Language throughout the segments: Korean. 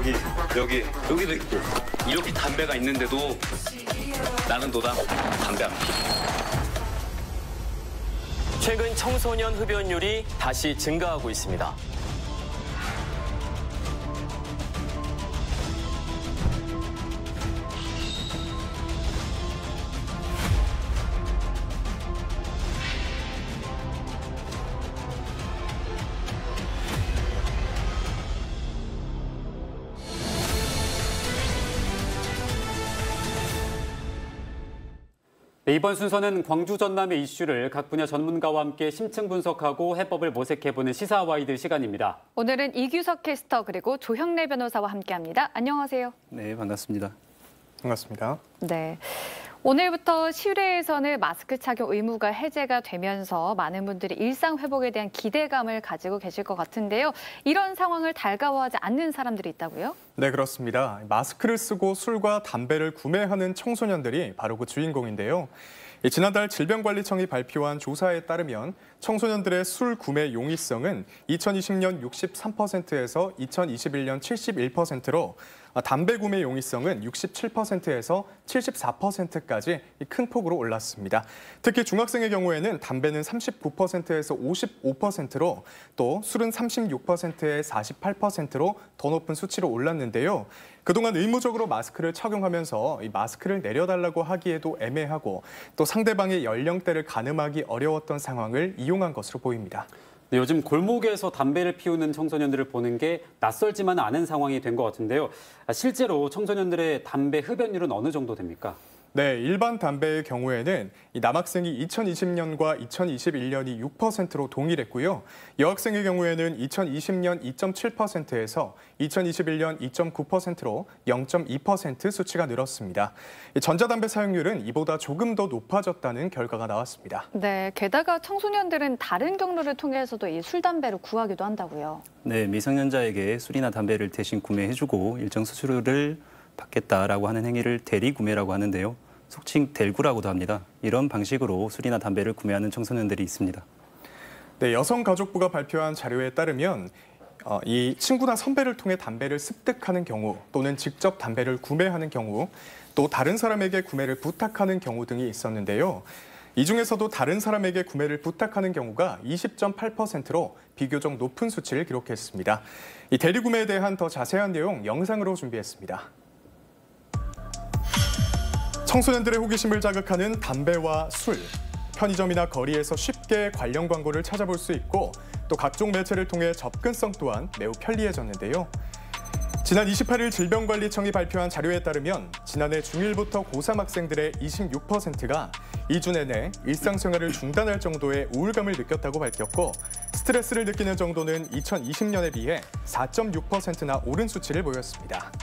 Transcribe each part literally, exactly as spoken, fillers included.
여기, 여기, 여기도 있고. 이렇게 담배가 있는데도 나는 노담 담배 안 피워. 최근 청소년 흡연율이 다시 증가하고 있습니다. 네, 이번 순서는 광주 전남의 이슈를 각 분야 전문가와 함께 심층 분석하고 해법을 모색해보는 시사와이드 시간입니다. 오늘은 이규석 캐스터 그리고 조형래 변호사와 함께합니다. 안녕하세요. 네, 반갑습니다. 반갑습니다. 네. 오늘부터 실외에서는 마스크 착용 의무가 해제가 되면서 많은 분들이 일상 회복에 대한 기대감을 가지고 계실 것 같은데요. 이런 상황을 달가워하지 않는 사람들이 있다고요? 네, 그렇습니다. 마스크를 쓰고 술과 담배를 구매하는 청소년들이 바로 그 주인공인데요. 지난달 질병관리청이 발표한 조사에 따르면 청소년들의 술 구매 용이성은 이천이십 년 육십삼 퍼센트에서 이천이십일 년 칠십일 퍼센트로 담배 구매 용이성은 육십칠 퍼센트에서 칠십사 퍼센트까지 큰 폭으로 올랐습니다. 특히 중학생의 경우에는 담배는 삼십구 퍼센트에서 오십오 퍼센트로 또 술은 삼십육 퍼센트에 사십팔 퍼센트로 더 높은 수치로 올랐는데요. 그동안 의무적으로 마스크를 착용하면서 이 마스크를 내려달라고 하기에도 애매하고 또 상대방의 연령대를 가늠하기 어려웠던 상황을 이용한 것으로 보입니다. 네, 요즘 골목에서 담배를 피우는 청소년들을 보는 게 낯설지만 않은 상황이 된 것 같은데요. 실제로 청소년들의 담배 흡연율은 어느 정도 됩니까? 네, 일반 담배의 경우에는 이 남학생이 이천이십 년과 이천이십일 년이 육 퍼센트로 동일했고요. 여학생의 경우에는 이천이십 년 이 점 칠 퍼센트에서 이천이십일 년 이 점 구 퍼센트로 영 점 이 퍼센트 수치가 늘었습니다. 전자담배 사용률은 이보다 조금 더 높아졌다는 결과가 나왔습니다. 네, 게다가 청소년들은 다른 경로를 통해서도 이 술, 담배를 구하기도 한다고요. 네, 미성년자에게 술이나 담배를 대신 구매해주고 일정 수수료를 받겠다라고 하는 행위를 대리구매라고 하는데요. 속칭 델구라고도 합니다. 이런 방식으로 술이나 담배를 구매하는 청소년들이 있습니다. 네, 여성가족부가 발표한 자료에 따르면 어, 이 친구나 선배를 통해 담배를 습득하는 경우 또는 직접 담배를 구매하는 경우 또 다른 사람에게 구매를 부탁하는 경우 등이 있었는데요. 이 중에서도 다른 사람에게 구매를 부탁하는 경우가 이십 점 팔 퍼센트로 비교적 높은 수치를 기록했습니다. 이 대리구매에 대한 더 자세한 내용 영상으로 준비했습니다. 청소년들의 호기심을 자극하는 담배와 술. 편의점이나 거리에서 쉽게 관련 광고를 찾아볼 수 있고 또 각종 매체를 통해 접근성 또한 매우 편리해졌는데요. 지난 이십팔 일 질병관리청이 발표한 자료에 따르면 지난해 중일부터 고삼 학생들의 이십육 퍼센트가 이 주 내내 일상생활을 중단할 정도의 우울감을 느꼈다고 밝혔고 스트레스를 느끼는 정도는 이천이십 년에 비해 사 점 육 퍼센트나 오른 수치를 보였습니다.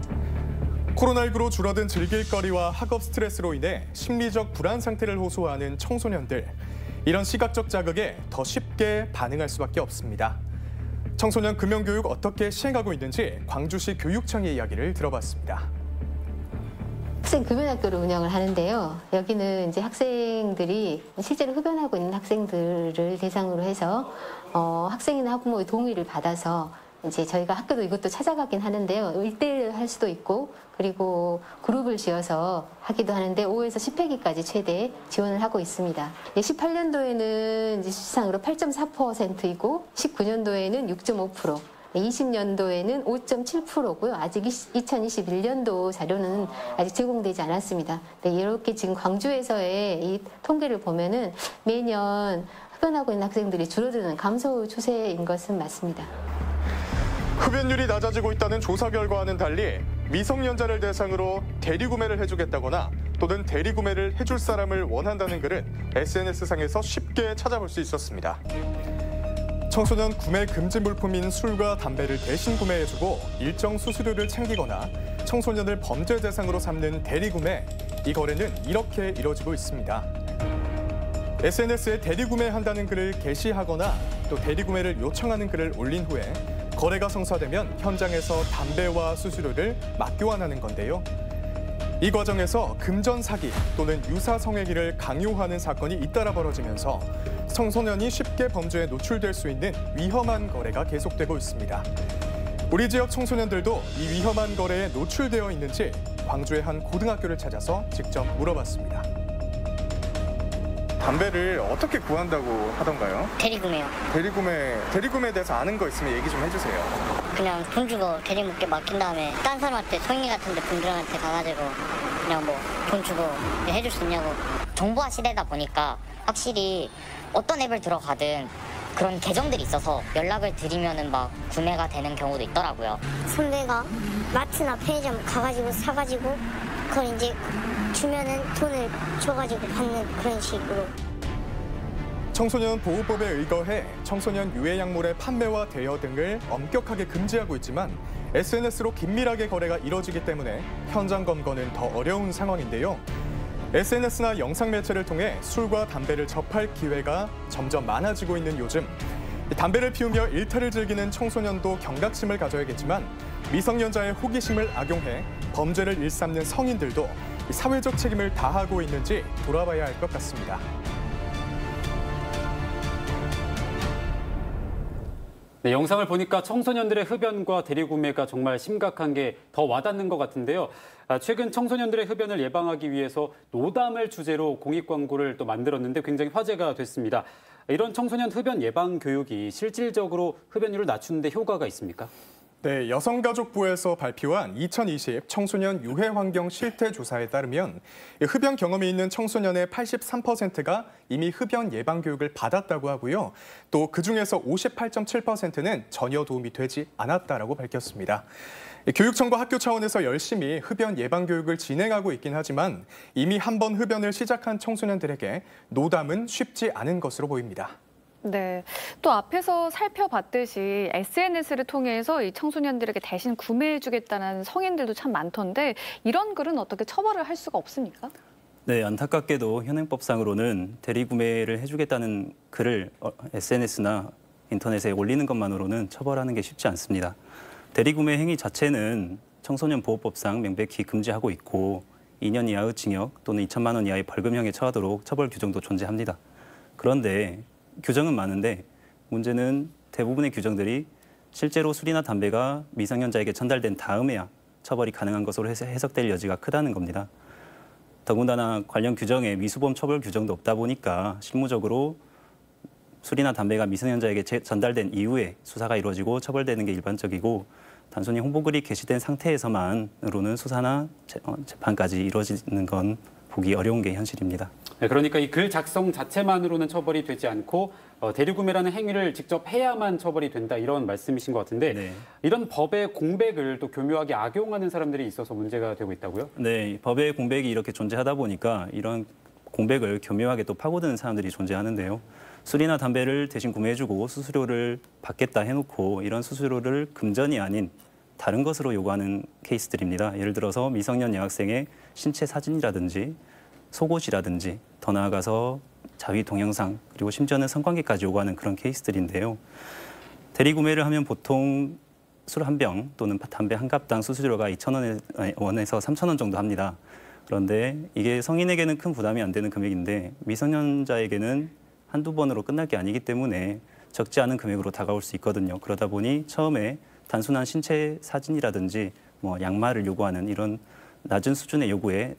코로나십구로 줄어든 즐길거리와 학업 스트레스로 인해 심리적 불안 상태를 호소하는 청소년들. 이런 시각적 자극에 더 쉽게 반응할 수밖에 없습니다. 청소년 금연교육 어떻게 시행하고 있는지 광주시 교육청의 이야기를 들어봤습니다. 학생 금연학교를 운영을 하는데요. 여기는 이제 학생들이 실제로 흡연하고 있는 학생들을 대상으로 해서 어, 학생이나 학부모의 동의를 받아서 이제 저희가 학교도 이것도 찾아가긴 하는데요. 일대일 할 수도 있고 그리고 그룹을 지어서 하기도 하는데 오에서 십 회기까지 최대 지원을 하고 있습니다. 십팔 년도에는 이제 수치상으로 팔 점 사 퍼센트이고 십구 년도에는 육 점 오 퍼센트, 이십 년도에는 오 점 칠 퍼센트고요. 아직 이천이십일 년도 자료는 아직 제공되지 않았습니다. 네, 이렇게 지금 광주에서의 이 통계를 보면은 매년 흡연하고 있는 학생들이 줄어드는 감소 추세인 것은 맞습니다. 흡연율이 낮아지고 있다는 조사 결과와는 달리 미성년자를 대상으로 대리구매를 해주겠다거나 또는 대리구매를 해줄 사람을 원한다는 글은 에스엔에스상에서 쉽게 찾아볼 수 있었습니다. 청소년 구매 금지 물품인 술과 담배를 대신 구매해주고 일정 수수료를 챙기거나 청소년을 범죄 대상으로 삼는 대리구매, 이 거래는 이렇게 이뤄지고 있습니다. 에스엔에스에 대리구매한다는 글을 게시하거나 또 대리구매를 요청하는 글을 올린 후에 거래가 성사되면 현장에서 담배와 수수료를 맞교환하는 건데요. 이 과정에서 금전 사기 또는 유사 성행위를 강요하는 사건이 잇따라 벌어지면서 청소년이 쉽게 범죄에 노출될 수 있는 위험한 거래가 계속되고 있습니다. 우리 지역 청소년들도 이 위험한 거래에 노출되어 있는지 광주의 한 고등학교를 찾아서 직접 물어봤습니다. 담배를 어떻게 구한다고 하던가요? 대리구매요. 대리구매, 대리구매에 대해서 아는 거 있으면 얘기 좀 해주세요. 그냥 돈 주고 대리목게 맡긴 다음에 딴 사람한테 성인 같은데 분들한테 가가지고 그냥 뭐 돈 주고 해줄 수 있냐고. 정보화 시대다 보니까 확실히 어떤 앱을 들어가든 그런 계정들이 있어서 연락을 드리면은 막 구매가 되는 경우도 있더라고요. 선배가 마트나 편의점 가가지고 사가지고 그걸 이제 주면은 돈을 줘가지고 받는 그런 식으로. 청소년 보호법에 의거해 청소년 유해 약물의 판매와 대여 등을 엄격하게 금지하고 있지만 에스엔에스로 긴밀하게 거래가 이뤄지기 때문에 현장 검거는 더 어려운 상황인데요. 에스엔에스나 영상 매체를 통해 술과 담배를 접할 기회가 점점 많아지고 있는 요즘, 담배를 피우며 일탈을 즐기는 청소년도 경각심을 가져야겠지만 미성년자의 호기심을 악용해 범죄를 일삼는 성인들도 사회적 책임을 다하고 있는지 돌아봐야 할 것 같습니다. 네, 영상을 보니까 청소년들의 흡연과 대리구매가 정말 심각한 게 더 와닿는 것 같은데요. 아, 최근 청소년들의 흡연을 예방하기 위해서 노담을 주제로 공익 광고를 또 만들었는데 굉장히 화제가 됐습니다. 이런 청소년 흡연 예방 교육이 실질적으로 흡연율을 낮추는 데 효과가 있습니까? 네, 여성가족부에서 발표한 이천이십 청소년 유해 환경 실태 조사에 따르면 흡연 경험이 있는 청소년의 팔십삼 퍼센트가 이미 흡연 예방 교육을 받았다고 하고요. 또 그중에서 오십팔 점 칠 퍼센트는 전혀 도움이 되지 않았다라고 밝혔습니다. 교육청과 학교 차원에서 열심히 흡연 예방 교육을 진행하고 있긴 하지만 이미 한 번 흡연을 시작한 청소년들에게 노담은 쉽지 않은 것으로 보입니다. 네, 또 앞에서 살펴봤듯이 에스엔에스를 통해서 이 청소년들에게 대신 구매해주겠다는 성인들도 참 많던데 이런 글은 어떻게 처벌을 할 수가 없습니까? 네, 안타깝게도 현행법상으로는 대리구매를 해주겠다는 글을 에스엔에스나 인터넷에 올리는 것만으로는 처벌하는 게 쉽지 않습니다. 대리구매 행위 자체는 청소년 보호법상 명백히 금지하고 있고 이 년 이하의 징역 또는 이천만 원 이하의 벌금형에 처하도록 처벌 규정도 존재합니다. 그런데 규정은 많은데 문제는 대부분의 규정들이 실제로 술이나 담배가 미성년자에게 전달된 다음에야 처벌이 가능한 것으로 해석될 여지가 크다는 겁니다. 더군다나 관련 규정에 미수범 처벌 규정도 없다 보니까 실무적으로 술이나 담배가 미성년자에게 전달된 이후에 수사가 이루어지고 처벌되는 게 일반적이고 단순히 홍보글이 게시된 상태에서만으로는 수사나 재판까지 이루어지는 건 보기 어려운 게 현실입니다. 네, 그러니까 이 글 작성 자체만으로는 처벌이 되지 않고 어, 대리구매라는 행위를 직접 해야만 처벌이 된다 이런 말씀이신 것 같은데 네. 이런 법의 공백을 또 교묘하게 악용하는 사람들이 있어서 문제가 되고 있다고요? 네, 법의 공백이 이렇게 존재하다 보니까 이런 공백을 교묘하게 또 파고드는 사람들이 존재하는데요. 술이나 담배를 대신 구매해주고 수수료를 받겠다 해놓고 이런 수수료를 금전이 아닌 다른 것으로 요구하는 케이스들입니다. 예를 들어서 미성년 여학생의 신체 사진이라든지 속옷이라든지 더 나아가서 자위 동영상 그리고 심지어는 성관계까지 요구하는 그런 케이스들인데요. 대리구매를 하면 보통 술 한 병 또는 담배 한 갑당 수수료가 이천 원에서 삼천 원 정도 합니다. 그런데 이게 성인에게는 큰 부담이 안 되는 금액인데 미성년자에게는 한두 번으로 끝날 게 아니기 때문에 적지 않은 금액으로 다가올 수 있거든요. 그러다 보니 처음에 단순한 신체 사진이라든지 뭐 양말을 요구하는 이런 낮은 수준의 요구에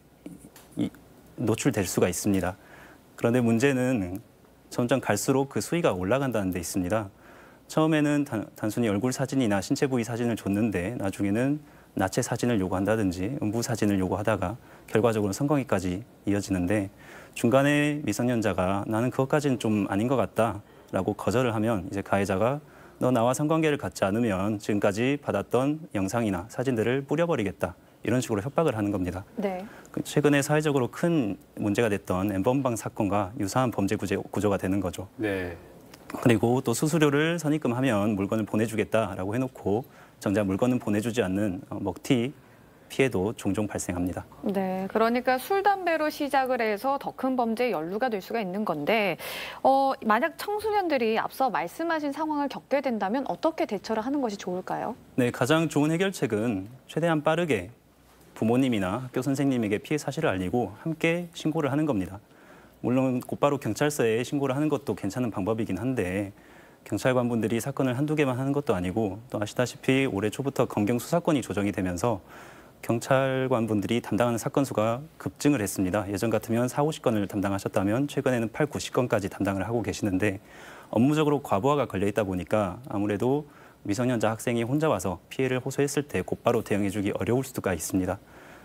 노출될 수가 있습니다. 그런데 문제는 점점 갈수록 그 수위가 올라간다는 데 있습니다. 처음에는 단, 단순히 얼굴 사진이나 신체 부위 사진을 줬는데 나중에는 나체 사진을 요구한다든지 음부 사진을 요구하다가 결과적으로 성관계까지 이어지는데 중간에 미성년자가 나는 그것까지는 좀 아닌 것 같다라고 거절을 하면 이제 가해자가 너 나와 성관계를 갖지 않으면 지금까지 받았던 영상이나 사진들을 뿌려버리겠다. 이런 식으로 협박을 하는 겁니다. 네. 최근에 사회적으로 큰 문제가 됐던 엠번방 사건과 유사한 범죄 구조가 되는 거죠. 네. 그리고 또 수수료를 선입금하면 물건을 보내주겠다라고 해놓고 정작 물건은 보내주지 않는 먹튀 피해도 종종 발생합니다. 네, 그러니까 술, 담배로 시작을 해서 더 큰 범죄에 연루가 될 수가 있는 건데 어, 만약 청소년들이 앞서 말씀하신 상황을 겪게 된다면 어떻게 대처를 하는 것이 좋을까요? 네, 가장 좋은 해결책은 최대한 빠르게 부모님이나 학교 선생님에게 피해 사실을 알리고 함께 신고를 하는 겁니다. 물론 곧바로 경찰서에 신고를 하는 것도 괜찮은 방법이긴 한데 경찰관분들이 사건을 한두 개만 하는 것도 아니고 또 아시다시피 올해 초부터 검경 수사권이 조정이 되면서 경찰관분들이 담당하는 사건 수가 급증을 했습니다. 예전 같으면 사오십 건을 담당하셨다면 최근에는 팔, 구십 건까지 담당을 하고 계시는데 업무적으로 과부하가 걸려 있다 보니까 아무래도 미성년자 학생이 혼자 와서 피해를 호소했을 때 곧바로 대응해주기 어려울 수가 있습니다.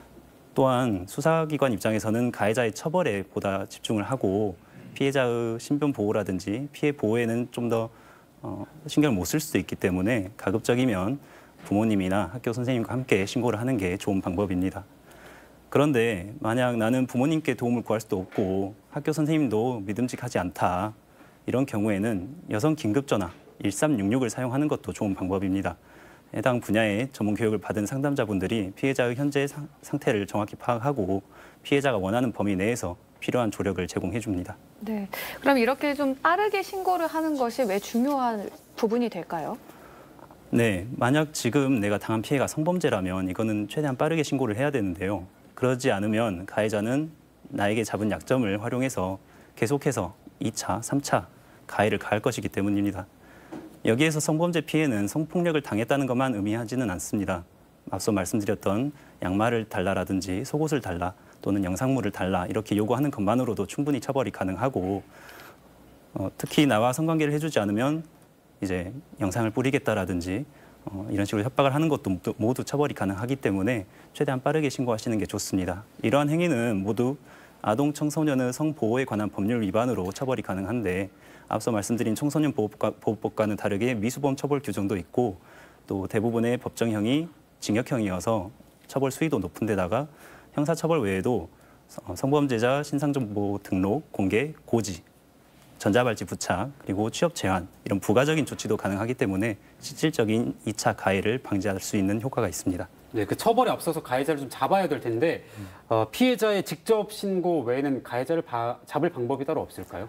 또한 수사기관 입장에서는 가해자의 처벌에 보다 집중을 하고 피해자의 신변 보호라든지 피해 보호에는 좀 더 어, 신경을 못 쓸 수도 있기 때문에 가급적이면 부모님이나 학교 선생님과 함께 신고를 하는 게 좋은 방법입니다. 그런데 만약 나는 부모님께 도움을 구할 수도 없고 학교 선생님도 믿음직하지 않다. 이런 경우에는 여성 긴급전화 일삼육육을 사용하는 것도 좋은 방법입니다. 해당 분야의 전문 교육을 받은 상담자분들이 피해자의 현재 상, 상태를 정확히 파악하고 피해자가 원하는 범위 내에서 필요한 조력을 제공해 줍니다. 네, 그럼 이렇게 좀 빠르게 신고를 하는 것이 왜 중요한 부분이 될까요? 네, 만약 지금 내가 당한 피해가 성범죄라면 이거는 최대한 빠르게 신고를 해야 되는데요. 그러지 않으면 가해자는 나에게 잡은 약점을 활용해서 계속해서 이 차, 삼 차 가해를 가할 것이기 때문입니다. 여기에서 성범죄 피해는 성폭력을 당했다는 것만 의미하지는 않습니다. 앞서 말씀드렸던 양말을 달라라든지 속옷을 달라 또는 영상물을 달라 이렇게 요구하는 것만으로도 충분히 처벌이 가능하고 어, 특히 나와 성관계를 해주지 않으면 이제 영상을 뿌리겠다라든지 어, 이런 식으로 협박을 하는 것도 모두 처벌이 가능하기 때문에 최대한 빠르게 신고하시는 게 좋습니다. 이러한 행위는 모두 아동 청소년의 성보호에 관한 법률 위반으로 처벌이 가능한데 앞서 말씀드린 청소년 보호법과, 보호법과는 다르게 미수범 처벌 규정도 있고 또 대부분의 법정형이 징역형이어서 처벌 수위도 높은 데다가 형사처벌 외에도 성범죄자 신상정보 등록, 공개, 고지, 전자발찌 부착, 그리고 취업 제한 이런 부가적인 조치도 가능하기 때문에 실질적인 이 차 가해를 방지할 수 있는 효과가 있습니다. 네, 그 처벌에 앞서서 가해자를 좀 잡아야 될 텐데 어, 피해자의 직접 신고 외에는 가해자를 바, 잡을 방법이 따로 없을까요?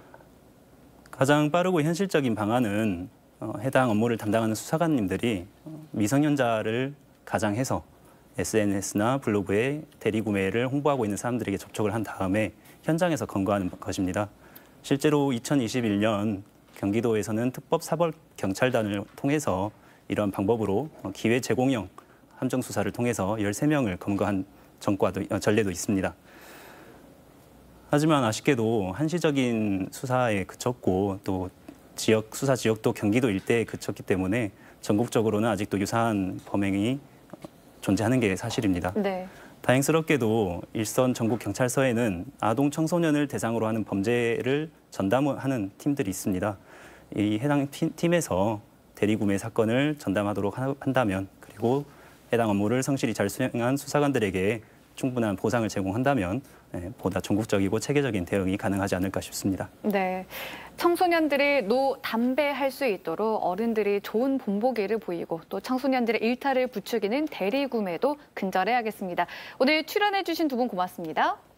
가장 빠르고 현실적인 방안은 어, 해당 업무를 담당하는 수사관님들이 미성년자를 가장해서 에스엔에스나 블로그에 대리구매를 홍보하고 있는 사람들에게 접촉을 한 다음에 현장에서 검거하는 것입니다. 실제로 이천이십일 년 경기도에서는 특법 사법 경찰단을 통해서 이런 방법으로 기회 제공형 함정 수사를 통해서 열세 명을 검거한 전과도 전례도 있습니다. 하지만 아쉽게도 한시적인 수사에 그쳤고 또 지역 수사 지역도 경기도 일대에 그쳤기 때문에 전국적으로는 아직도 유사한 범행이 존재하는 게 사실입니다. 네. 다행스럽게도 일선 전국 경찰서에는 아동 청소년을 대상으로 하는 범죄를 전담하는 팀들이 있습니다. 이 해당 팀에서 대리구매 사건을 전담하도록 한다면 그리고 해당 업무를 성실히 잘 수행한 수사관들에게 충분한 보상을 제공한다면 보다 전국적이고 체계적인 대응이 가능하지 않을까 싶습니다. 네, 청소년들이 노 담배 할 수 있도록 어른들이 좋은 본보기를 보이고 또 청소년들의 일탈을 부추기는 대리구매도 근절해야겠습니다. 오늘 출연해 주신 두 분 고맙습니다.